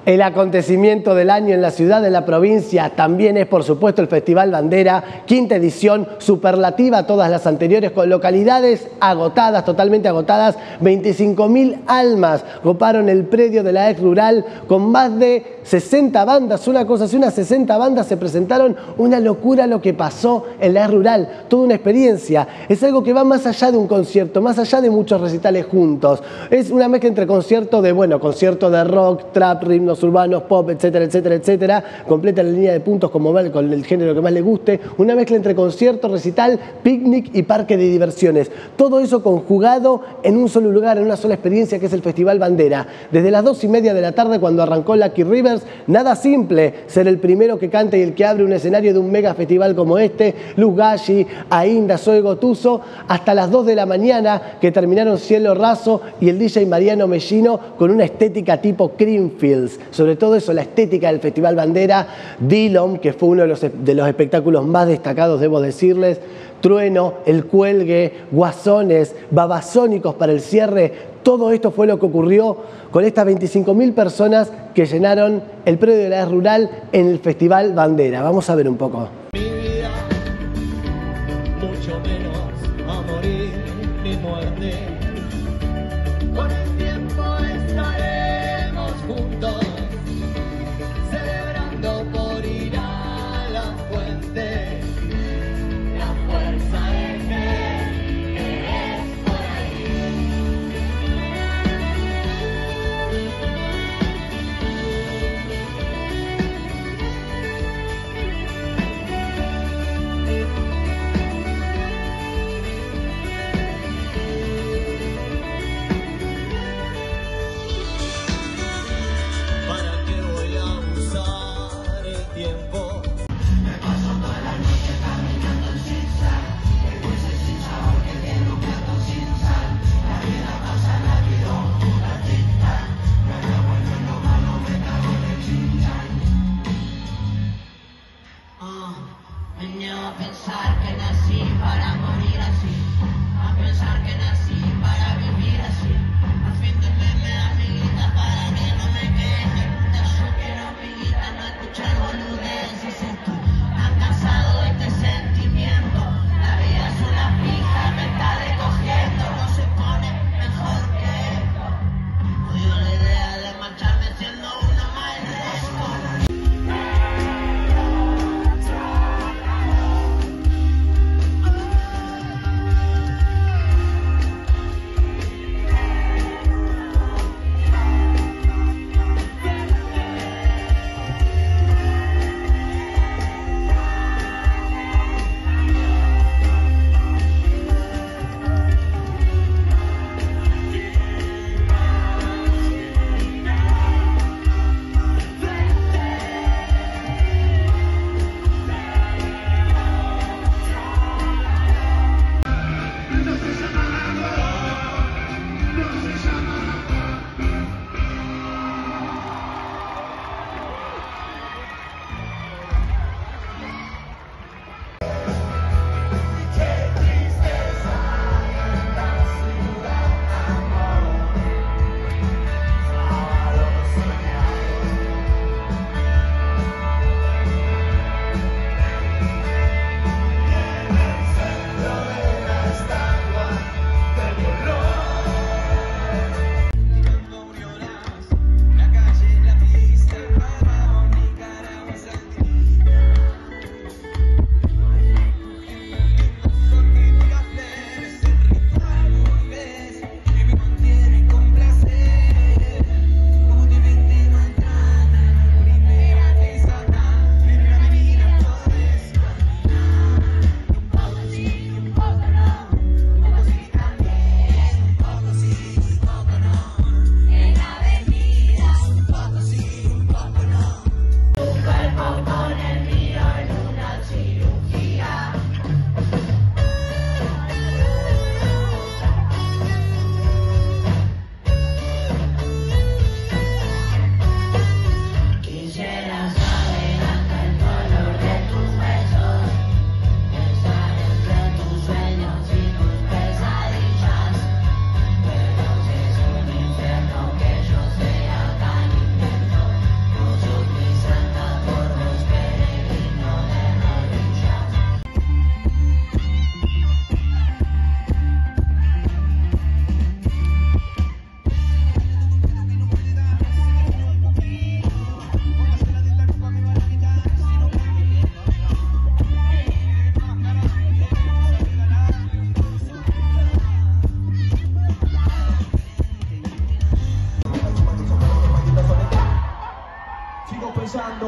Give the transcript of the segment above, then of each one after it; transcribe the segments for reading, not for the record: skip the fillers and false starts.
El acontecimiento del año en la ciudad, en la provincia, también es, por supuesto, el Festival Bandera, quinta edición, superlativa a todas las anteriores, con localidades agotadas, totalmente agotadas. 25.000 almas coparon el predio de la ex rural con más de 60 bandas, una cosa así, unas 60 bandas se presentaron. Una locura lo que pasó en la ex rural, toda una experiencia. Es algo que va más allá de un concierto, más allá de muchos recitales juntos. Es una mezcla entre concierto de rock, trap, ritmos urbanos, pop, etcétera, etcétera, etcétera. Completa la línea de puntos como va, con el género que más le guste. Una mezcla entre concierto, recital, picnic y parque de diversiones. Todo eso conjugado en un solo lugar, en una sola experiencia, que es el Festival Bandera. Desde las 2:30 de la tarde, cuando arrancó Lucky Rivers, nada simple ser el primero que canta y el que abre un escenario de un mega festival como este. Luz Galli, Ainda, Zoe Gotuso, hasta las 2 de la mañana, que terminaron Cielo Raso y el DJ Mariano Mellino con una estética tipo Creamfields. Sobre todo eso, la estética del Festival Bandera. Dillom, que fue uno de los espectáculos más destacados, debo decirles. Trueno, El Cuelgue, Guasones, Babasónicos para el cierre. Todo esto fue lo que ocurrió con estas 25.000 personas que llenaron el predio de la ex rural en el Festival Bandera. Vamos a ver un poco. Mi vida, mucho menos a morir ni muerte. Con el tiempo estaremos juntos, celebrando por ir a la fuente. La fuerza de creer que es por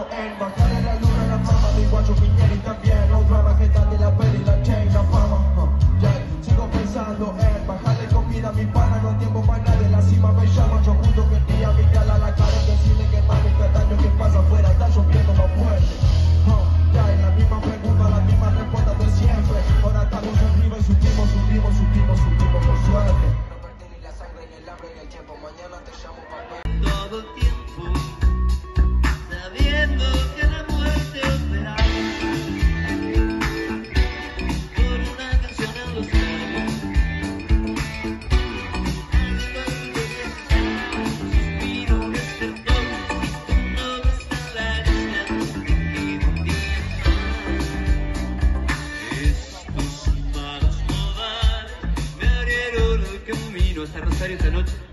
pensando en bajar en la luna la fama. Mi guacho Piñera y también los dramas que están de la peli, la chain, la fama. Sigo pensando en bajarle comida a mi pana. No hay tiempo para nada, en la cima me llama. Yo junto que el día mirarla a la cara y decirle que mami, cada año que pasa afuera está lloviendo más fuerte. La misma pregunta, la misma respuesta de siempre. Ahora estamos arriba y subimos por suerte. No perdí ni la sangre, ni el hambre, ni el tiempo. Mañana te llamo papá. Todo el tiempo, sabiendo que la muerte espera por una canción en los labios. Suspiro despertó, no está en la distancia y un día más. Estos malos modales me abrieron el camino hasta Rosario esta noche.